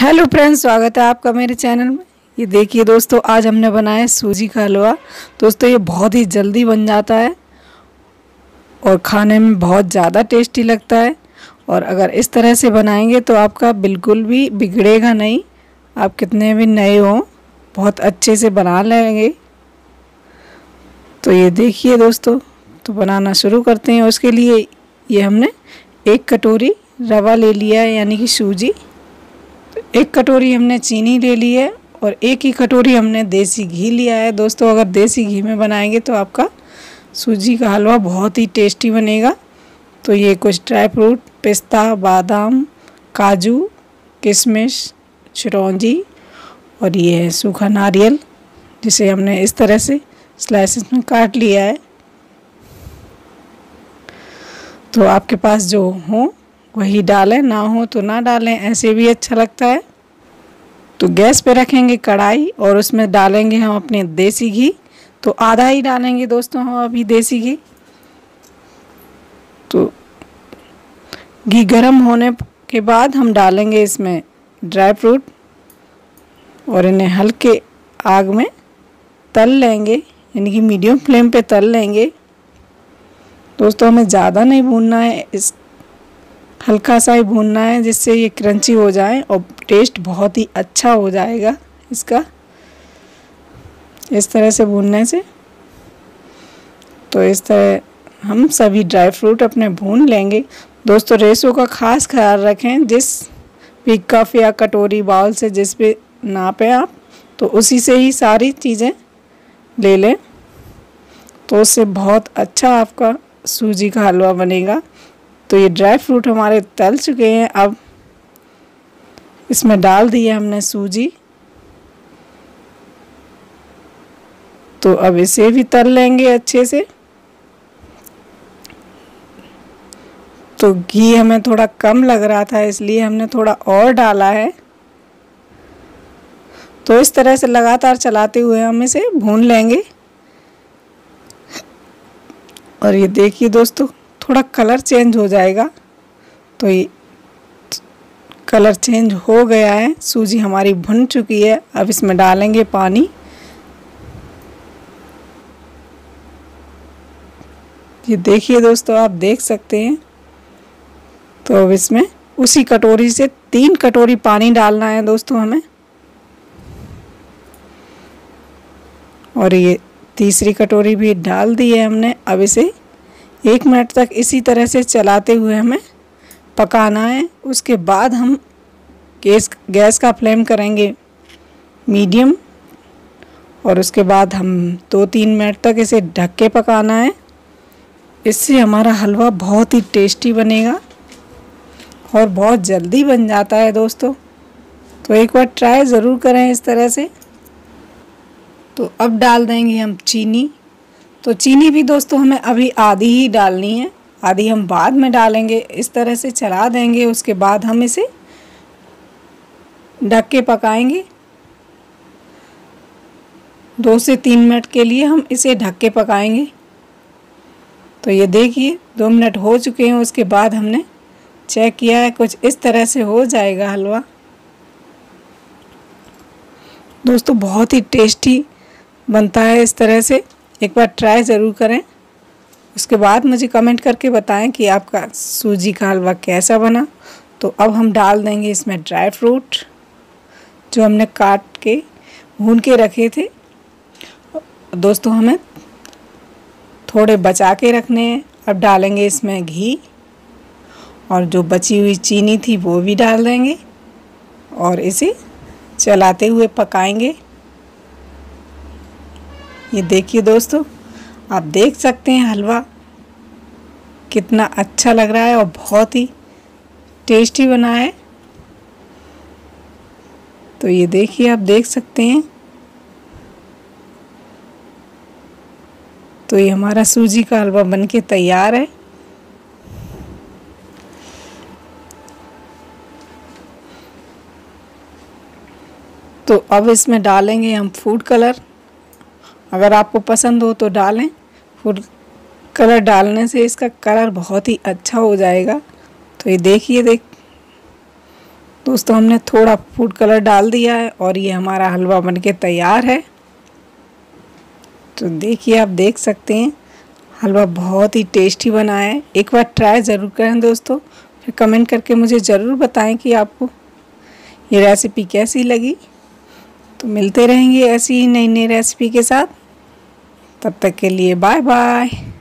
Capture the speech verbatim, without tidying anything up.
Hello friends, स्वागत है आपका मेरे चैनल में। ये देखिए दोस्तों, आज हमने बनाया सूजी का हलवा। दोस्तों ये बहुत ही जल्दी बन जाता है और खाने में बहुत ज़्यादा टेस्टी लगता है। और अगर इस तरह से बनाएंगे तो आपका बिल्कुल भी बिगड़ेगा नहीं। आप कितने भी नए हों बहुत अच्छे से बना लेंगे। तो ये देखिए दोस्तों, तो बनाना शुरू करते हैं। उसके लिए ये हमने एक कटोरी रवा ले लिया है, यानी कि सूजी। एक कटोरी हमने चीनी ले ली है और एक ही कटोरी हमने देसी घी लिया है। दोस्तों अगर देसी घी में बनाएंगे तो आपका सूजी का हलवा बहुत ही टेस्टी बनेगा। तो ये कुछ ड्राई फ्रूट, पिस्ता, बादाम, काजू, किशमिश, चिरौंजी और ये है सूखा नारियल, जिसे हमने इस तरह से स्लाइसेस में काट लिया है। तो आपके पास जो हो वही डालें, ना हो तो ना डालें, ऐसे भी अच्छा लगता है। तो गैस पे रखेंगे कढ़ाई और उसमें डालेंगे हम अपने देसी घी। तो आधा ही डालेंगे दोस्तों हम अभी देसी घी। तो घी गर्म होने के बाद हम डालेंगे इसमें ड्राई फ्रूट और इन्हें हल्के आग में तल लेंगे, यानी कि मीडियम फ्लेम पे तल लेंगे। दोस्तों हमें ज़्यादा नहीं भूनना है, इस हल्का सा ही भूनना है, जिससे ये क्रंची हो जाए और टेस्ट बहुत ही अच्छा हो जाएगा इसका, इस तरह से भूनने से। तो इस तरह हम सभी ड्राई फ्रूट अपने भून लेंगे। दोस्तों रेशो का खास ख्याल रखें, जिस भी कप या कटोरी बाउल से जिस पे नापें आप, तो उसी से ही सारी चीज़ें ले लें। तो उससे बहुत अच्छा आपका सूजी का हलवा बनेगा। तो ये ड्राई फ्रूट हमारे तल चुके हैं। अब इसमें डाल दिए हमने सूजी। तो अब इसे भी तल लेंगे अच्छे से। तो घी हमें थोड़ा कम लग रहा था, इसलिए हमने थोड़ा और डाला है। तो इस तरह से लगातार चलाते हुए हम इसे भून लेंगे। और ये देखिए दोस्तों, थोड़ा कलर चेंज हो जाएगा। तो ये कलर चेंज हो गया है, सूजी हमारी भुन चुकी है। अब इसमें डालेंगे पानी। ये देखिए दोस्तों, आप देख सकते हैं। तो अब इसमें उसी कटोरी से तीन कटोरी पानी डालना है दोस्तों हमें। और ये तीसरी कटोरी भी डाल दी है हमने। अब इसे एक मिनट तक इसी तरह से चलाते हुए हमें पकाना है। उसके बाद हम गैस गैस का फ्लेम करेंगे मीडियम और उसके बाद हम दो तीन मिनट तक इसे ढक के पकाना है। इससे हमारा हलवा बहुत ही टेस्टी बनेगा और बहुत जल्दी बन जाता है दोस्तों। तो एक बार ट्राई ज़रूर करें इस तरह से। तो अब डाल देंगे हम चीनी। तो चीनी भी दोस्तों हमें अभी आधी ही डालनी है, आधी हम बाद में डालेंगे। इस तरह से चला देंगे, उसके बाद हम इसे ढक के पकाएंगे। दो से तीन मिनट के लिए हम इसे ढक के पकाएंगे। तो ये देखिए दो मिनट हो चुके हैं। उसके बाद हमने चेक किया है, कुछ इस तरह से हो जाएगा हलवा। दोस्तों बहुत ही टेस्टी बनता है इस तरह से, एक बार ट्राई ज़रूर करें। उसके बाद मुझे कमेंट करके बताएं कि आपका सूजी का हलवा कैसा बना। तो अब हम डाल देंगे इसमें ड्राई फ्रूट जो हमने काट के भून के रखे थे। दोस्तों हमें थोड़े बचा के रखने हैं। अब डालेंगे इसमें घी और जो बची हुई चीनी थी वो भी डाल देंगे और इसे चलाते हुए पकाएंगे। ये देखिए दोस्तों, आप देख सकते हैं हलवा कितना अच्छा लग रहा है और बहुत ही टेस्टी बना है। तो ये देखिए, आप देख सकते हैं। तो ये हमारा सूजी का हलवा बनके तैयार है। तो अब इसमें डालेंगे हम फूड कलर। अगर आपको पसंद हो तो डालें। फूड कलर डालने से इसका कलर बहुत ही अच्छा हो जाएगा। तो ये देखिए देख दोस्तों हमने थोड़ा फूड कलर डाल दिया है और ये हमारा हलवा बनके तैयार है। तो देखिए, आप देख सकते हैं हलवा बहुत ही टेस्टी बना है। एक बार ट्राई ज़रूर करें दोस्तों, फिर कमेंट करके मुझे ज़रूर बताएं कि आपको ये रेसिपी कैसी लगी। तो मिलते रहेंगे ऐसी ही नई नई रेसिपी के साथ। तब तक के लिए बाय बाय।